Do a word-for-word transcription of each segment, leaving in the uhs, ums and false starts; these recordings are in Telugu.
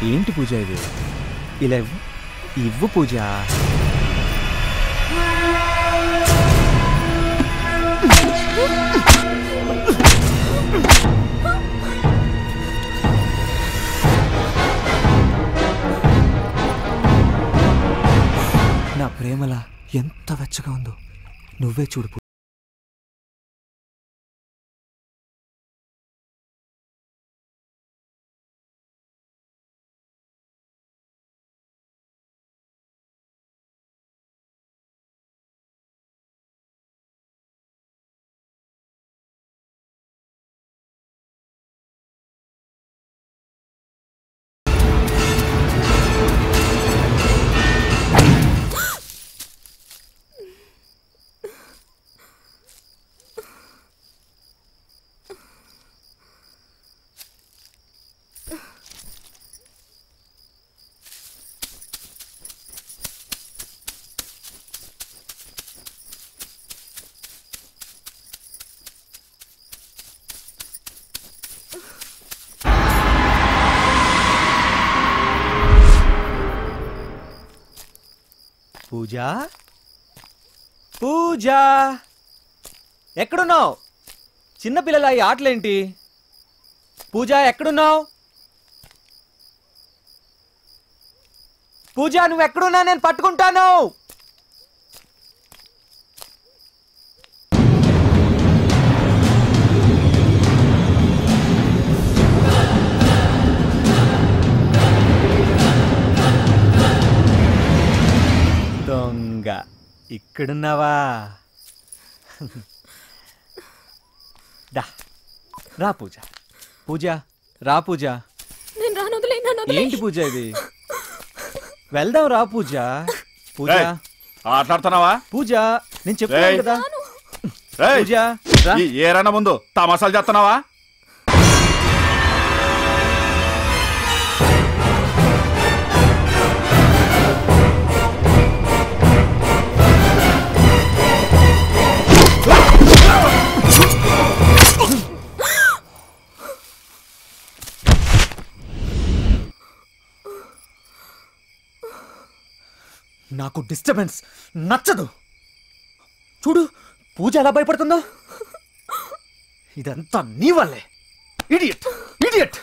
ఏంటి పూజ ఇది? ఇలా ఇవ్వు ఇవ్వు పూజ. నా ప్రేమలా ఎంత వెచ్చగా ఉందో నువ్వే చూడు. పూజా పూజా ఎక్కడున్నావు? చిన్నపిల్లల ఈ ఆటలేంటి? పూజా ఎక్కడున్నావు? పూజా నువ్వు ఎక్కడున్నా నేను పట్టుకుంటాను. దొంగ ఇక్కడున్నావా? దా రా పూజ. పూజ రా పూజ. ఏంటి పూజ ఇది? వెళ్దాం రా పూజ. పూజ ఆటలాడుతున్నావా? పూజ నేను చెప్తాను కదా. పూజ ఏరన్నా ముందు తమాసాలు చేస్తున్నావా? నాకు డిస్టర్బెన్స్ నచ్చదు. చూడు పూజ ఎలా భయపడుతుందో. ఇదంతా నీ వల్లే. Idiot idiot.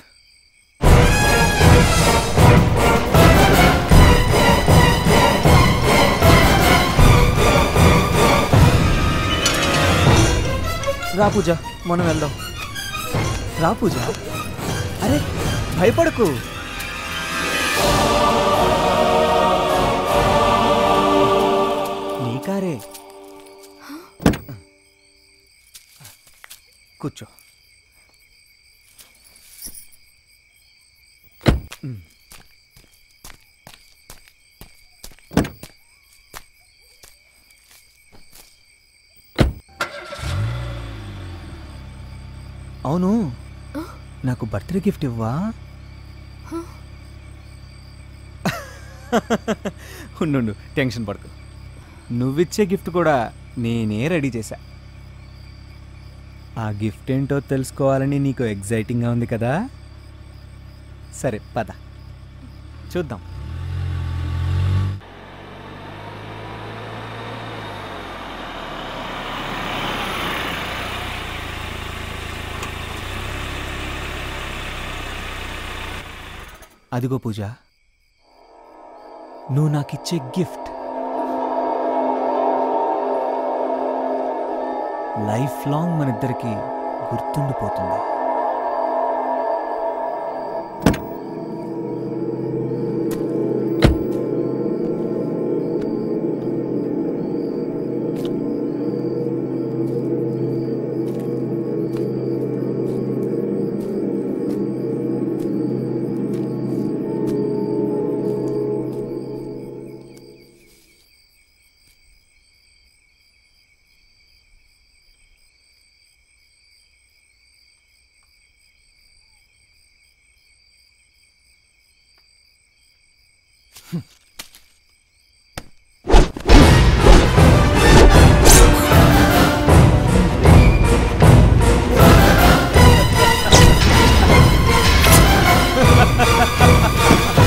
రా పూజ మనం వెళ్దాం. రా పూజ. అరే భయపడకు. కారే కూర్చో. అవును నాకు బర్త్డే గిఫ్ట్ ఇవ్వా? ఉండు టెన్షన్ పడకు. నువ్విచ్చే గిఫ్ట్ కూడా నేనే రెడీ చేశా. ఆ గిఫ్ట్ ఏంటో తెలుసుకోవాలని నీకు ఎగ్జైటింగ్గా ఉంది కదా? సరే పద చూద్దాం. అదిగో పూజ, నువ్వు నాకిచ్చే గిఫ్ట్. లైఫ్ లాంగ్ మన ఇద్దరికి గుర్తుండిపోతుంది. Ha ha ha ha!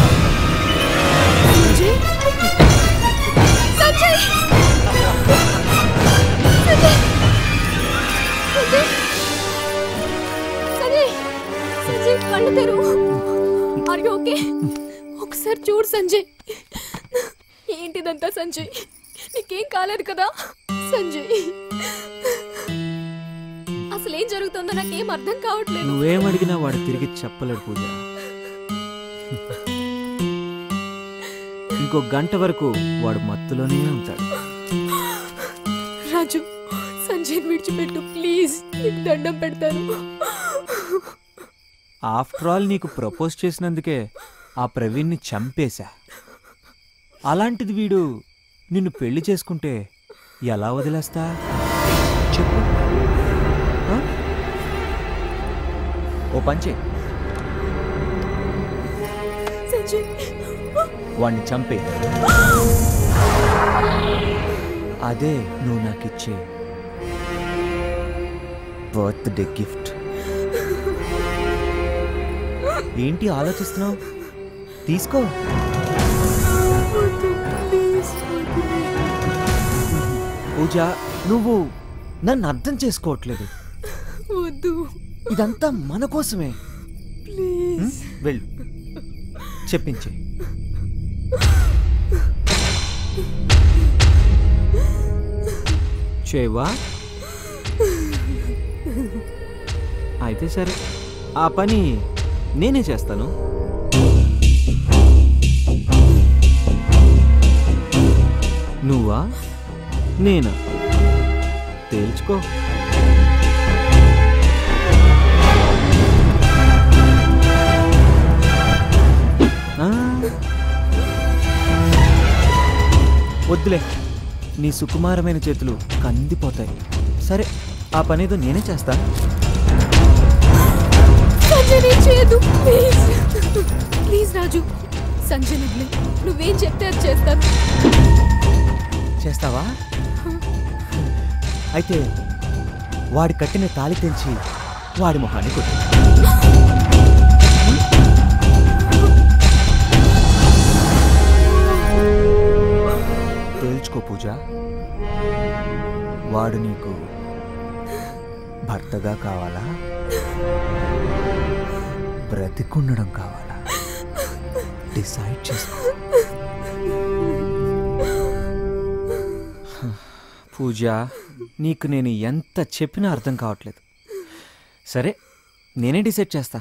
Sanjay, ఏంటిదంతా సంజయ్? నీకేం కాలేదు కదా సంజయ్? అసలు ఏం జరుగుతుందో నాకేం అర్థం కావట్లేదు. నువ్వేం అడిగినా వాడు తిరిగి చెప్పలేడు పూజ. ఇంకో గంట వరకు వాడు మత్తులోనే ఉంటాడు. రాజు, సంజయ్ విడిచిపెట్టు ప్లీజ్, నీకు దండం పెడతాను. ఆఫ్టర్ ఆల్ నీకు ప్రపోజ్ చేసినందుకే ఆ ప్రవీణ్ని చంపేశా. అలాంటిది వీడు నిన్ను పెళ్లి చేసుకుంటే ఎలా వదిలేస్తా చెప్పు? ఓ పంచే, సంజయ్ వాణ్ణి చంపే. అదే నువ్వు నాకిచ్చే బర్త్డే గిఫ్ట్. ఏంటి ఆలోచిస్తున్నావు? తీసుకో. పూజ, నువ్వు నన్ను అర్థం చేసుకోవట్లేదు. వద్దు, ఇదంతా మన కోసమే. ప్లీజ్ వెళ్ళు, చెప్పించే. చేవా? అయితే సరే, ఆ పని నేనే చేస్తాను. నువ్వా నేనా తేల్చుకో. వద్దులే, నీ సుకుమారమైన చేతులు కందిపోతాయి. సరే, ఆ పనేదో నేనే చేస్తాను. సంజయ్ చేయదు ప్లీజ్ ప్లీజ్ రాజు, సంజయ్ వదిలే. నువ్వేం చెప్తే అది చేస్తాను. చేస్తావా? అయితే వాడి కట్టిన తాళి తెంచి వాడి మొహాన్ని కొట్టు. తేల్చుకో పూజ, వాడు నీకు భర్తగా కావాలా, బ్రతికుండడం కావాలా? డిసైడ్ చేసుకో. పూజ, నీకు నేను ఎంత చెప్పినా అర్థం కావట్లేదు. సరే, నేనే డిసైడ్ చేస్తా.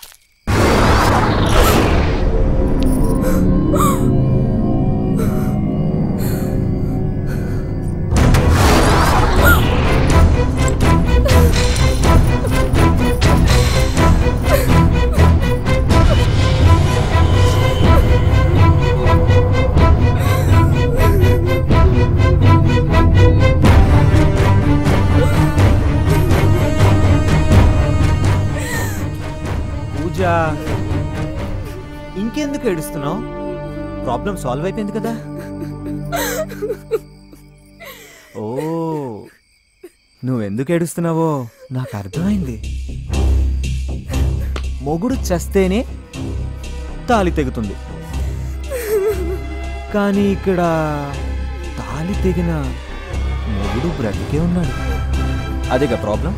ఇంకెందుకు ఏడుస్తున్నావు? ప్రాబ్లం సాల్వ్ అయిపోయింది కదా. ఓ, నువ్వెందుకు ఏడుస్తున్నావో నాకు అర్థమైంది. మొగుడు చస్తేనే తాళి తెగుతుంది, కానీ ఇక్కడ తాళి తెగిన మొగుడు బ్రతికే ఉన్నాడు. అదేగా ప్రాబ్లం.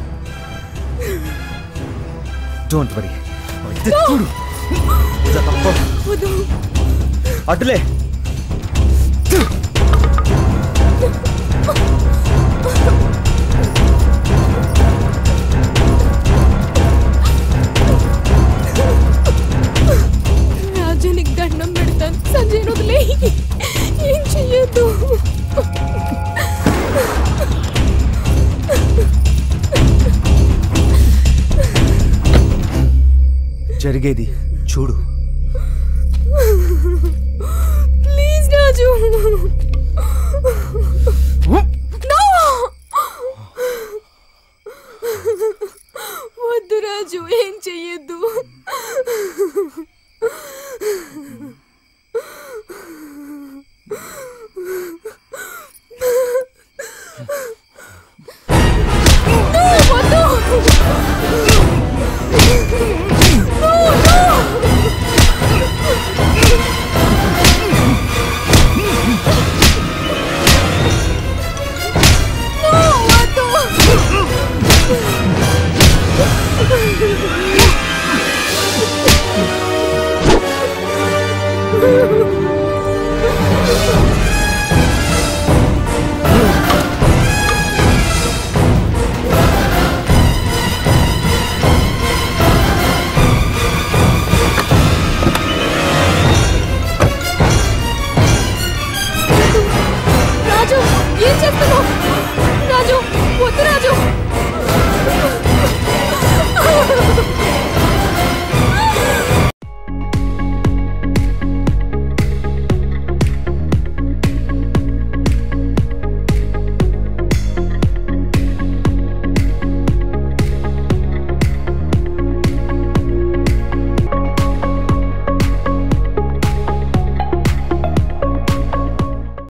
Don't worry. అటులే. రాజు, నీకు దండం పెడతాను. సంజయ్ వదిలే, ఏం చెయ్యొద్దు. జరిగేది చూడు. ప్లీజ్ రాజు. వద్దు రాజు, ఏం చెయ్యొద్దు. No,